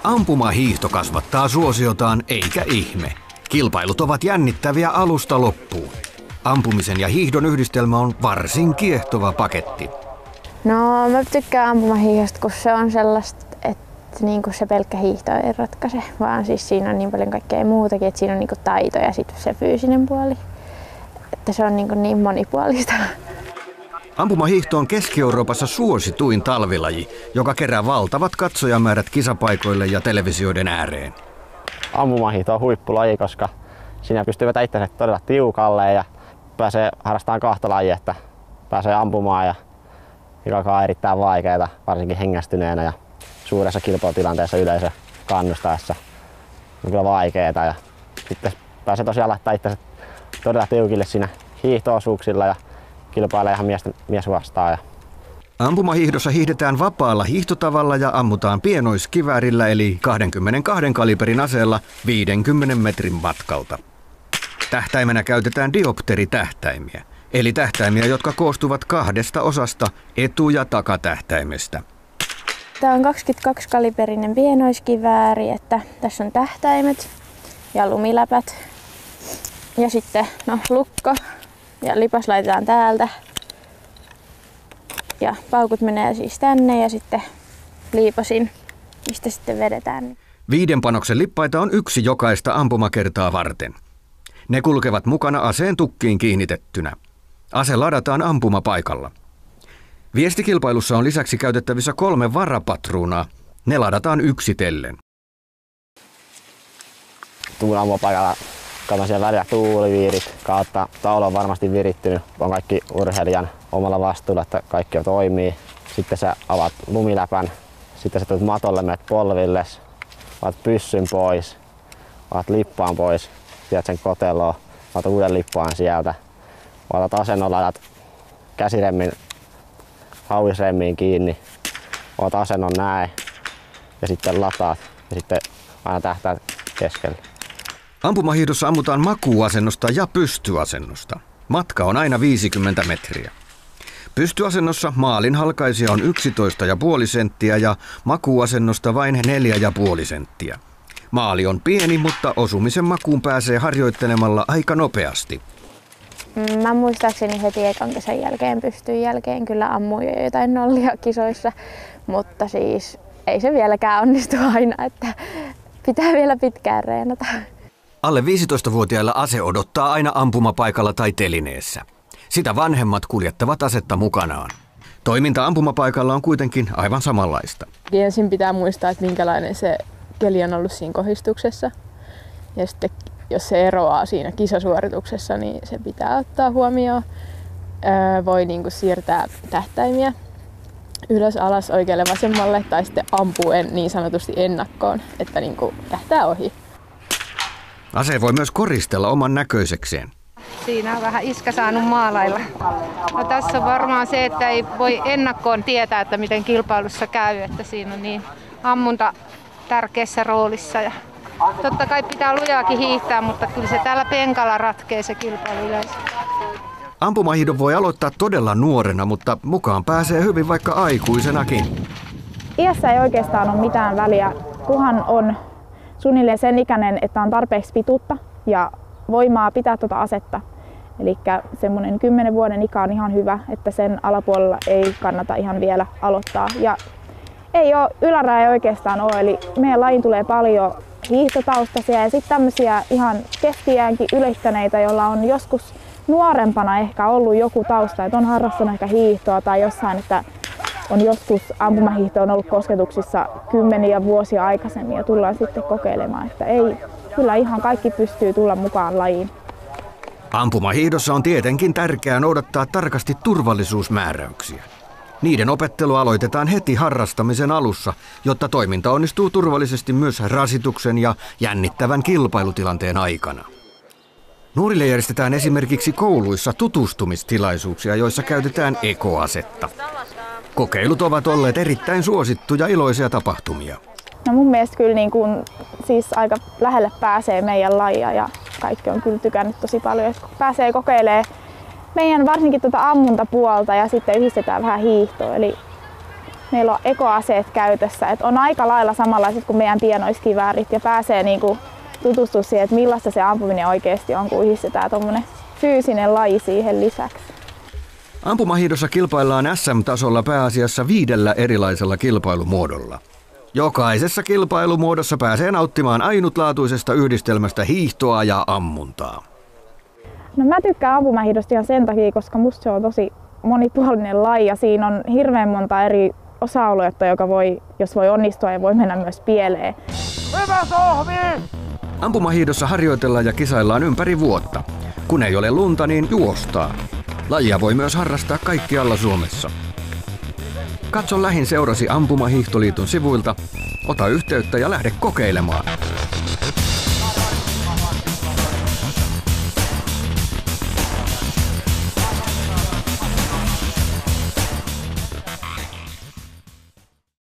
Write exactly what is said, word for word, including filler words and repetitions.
Ampumahiihto kasvattaa suosiotaan eikä ihme. Kilpailut ovat jännittäviä alusta loppuun. Ampumisen ja hiihdon yhdistelmä on varsin kiehtova paketti. No mä tykkään ampumahiihdosta, kun se on sellaista, että niinku se pelkkä hiihto ei ratkaise, vaan siis siinä on niin paljon kaikkea muutakin, että siinä on niinku taito ja sitten se fyysinen puoli. Että se on niinku niin monipuolista. Ampumahiihto on Keski-Euroopassa suosituin talvilaji, joka kerää valtavat katsojamäärät kisapaikoille ja televisioiden ääreen. Ampumahiihto on huippulaji, koska siinä pystyy vetämään itsensä todella tiukalle ja pääsee harrastamaan kahta lajia, että pääsee ampumaan, ja joka on erittäin vaikeaa, varsinkin hengästyneenä ja suuressa kilpailutilanteessa yleisö kannustaessa. On kyllä vaikeaa ja sitten pääsee tosiaan laittaa itsensä todella tiukille siinä hiihto-osuuksilla ja kilpailee ihan mies, mies vastaan. Ampumahiihdossa hiihdetään vapaalla hiihtotavalla ja ammutaan pienoiskiväärillä eli kaksikymmentäkaksi kaliberin aseella viidenkymmenen metrin matkalta. Tähtäimenä käytetään diopteritähtäimiä, eli tähtäimiä, jotka koostuvat kahdesta osasta etu- ja takatähtäimestä. Tämä on kaksikymmentäkaksi kaliberinen pienoiskivääri, että tässä on tähtäimet ja lumiläpät ja sitten no, lukko ja lipas laitetaan täältä. Ja paukut menee siis tänne ja sitten liipasin, mistä sitten vedetään. Viiden panoksen lippaita on yksi jokaista ampumakertaa varten. Ne kulkevat mukana aseen tukkiin kiinnitettynä. Ase ladataan ampumapaikalla. Viestikilpailussa on lisäksi käytettävissä kolme varapatruunaa. Ne ladataan yksitellen. Tuun ampumapaikalla, katson siellä välillä tuuliviirit kautta. Taulu on varmasti virittynyt. On kaikki urheilijan omalla vastuulla, että kaikki jo toimii. Sitten sä avaat lumiläpän. Sitten sä tulet matolle, menet polvilles. Otat pyssyn pois. Otat lippaan pois. Tiedät sen koteloon. Otat uuden lippaan sieltä. Otat asennolla, laitat käsiremmin hauisremmiin kiinni. Otat asennon näin. Ja sitten lataat. Ja sitten aina tähtäät keskelle. Ampumahiihdossa ammutaan makuuasennosta ja pystyasennosta. Matka on aina viisikymmentä metriä. Pystyasennossa maalin halkaisija on yksitoista pilkku viisi senttiä ja makuuasennosta vain neljä pilkku viisi senttiä. Maali on pieni, mutta osumisen makuun pääsee harjoittelemalla aika nopeasti. Mä muistaakseni heti ekan kesän jälkeen pystyn jälkeen kyllä ammuin jo jotain nollia kisoissa, mutta siis ei se vieläkään onnistu aina, että pitää vielä pitkään reenata. Alle viisitoistavuotiailla ase odottaa aina ampumapaikalla tai telineessä. Sitä vanhemmat kuljettavat asetta mukanaan. Toiminta ampumapaikalla on kuitenkin aivan samanlaista. Ensin pitää muistaa, että minkälainen se keli on ollut siinä kohdistuksessa. Ja sitten jos se eroaa siinä kisasuorituksessa, niin se pitää ottaa huomioon. Öö, voi niinku siirtää tähtäimiä ylös, alas, oikealle, vasemmalle tai sitten ampuen niin sanotusti ennakkoon, että niinku tähtää ohi. Ase voi myös koristella oman näköisekseen. Siinä on vähän iskä saanut maalailla. No, tässä on varmaan se, että ei voi ennakkoon tietää, että miten kilpailussa käy, että siinä on niin ammunta tärkeässä roolissa. Ja totta kai pitää lujaakin hiihtää, mutta kyllä se täällä penkalla ratkee se kilpailu yleensä. Ampumahiihdon voi aloittaa todella nuorena, mutta mukaan pääsee hyvin vaikka aikuisenakin. Iässä ei oikeastaan ole mitään väliä, kunhan on suunnilleen sen ikäinen, että on tarpeeksi pituutta ja voimaa pitää tuota asetta. Eli semmoinen kymmenen vuoden ikä on ihan hyvä, että sen alapuolella ei kannata ihan vielä aloittaa. Ja ei ole, yläraja ei oikeastaan ole, eli meidän lajiin tulee paljon hiihtotaustaisia ja sitten tämmöisiä ihan keski-iänkin ylittäneitä, joilla on joskus nuorempana ehkä ollut joku tausta, että on harrastanut ehkä hiihtoa tai jossain, että on joskus ampumahiihto on ollut kosketuksissa kymmeniä vuosia aikaisemmin ja tullaan sitten kokeilemaan, että ei, kyllä ihan kaikki pystyy tulla mukaan lajiin. Ampumahiihdossa on tietenkin tärkeää noudattaa tarkasti turvallisuusmääräyksiä. Niiden opettelu aloitetaan heti harrastamisen alussa, jotta toiminta onnistuu turvallisesti myös rasituksen ja jännittävän kilpailutilanteen aikana. Nuorille järjestetään esimerkiksi kouluissa tutustumistilaisuuksia, joissa käytetään ekoasetta. Kokeilut ovat olleet erittäin suosittuja iloisia tapahtumia. No mun mielestä kyllä niin kuin, siis aika lähelle pääsee meidän lajia ja kaikki on kyllä tykännyt tosi paljon, että pääsee kokeilemaan meidän varsinkin tuota ammuntapuolta ja sitten yhdistetään vähän hiihtoa. Eli Meillä on ekoaseet käytössä, että on aika lailla samanlaiset kuin meidän pienoiskiväärit ja pääsee niinku tutustua siihen, että millaista se ampuminen oikeasti on, kun yhdistetään tuommoinen fyysinen laji siihen lisäksi. Ampumahiihdossa kilpaillaan äs äm-tasolla pääasiassa viidellä erilaisella kilpailumuodolla. Jokaisessa kilpailumuodossa pääsee nauttimaan ainutlaatuisesta yhdistelmästä hiihtoa ja ammuntaa. No mä tykkään ampumahiihdosta ihan sen takia, koska musta se on tosi monipuolinen laji ja siinä on hirveän monta eri osa-aluetta, joka voi, jos voi onnistua ja voi mennä myös pieleen. Hyvä sohvi! Ampumahiihdossa harjoitellaan ja kisaillaan ympäri vuotta. Kun ei ole lunta, niin juostaa. Lajia voi myös harrastaa kaikkialla Suomessa. Katso lähin seurasi Ampumahiihtoliiton sivuilta, ota yhteyttä ja lähde kokeilemaan.